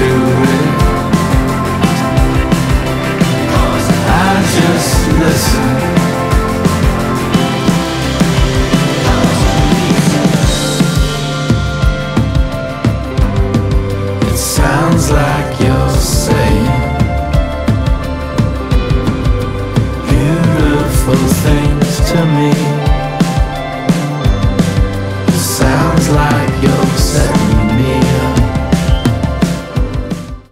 to it, 'cause I just listen. It sounds like you're saying beautiful things to me.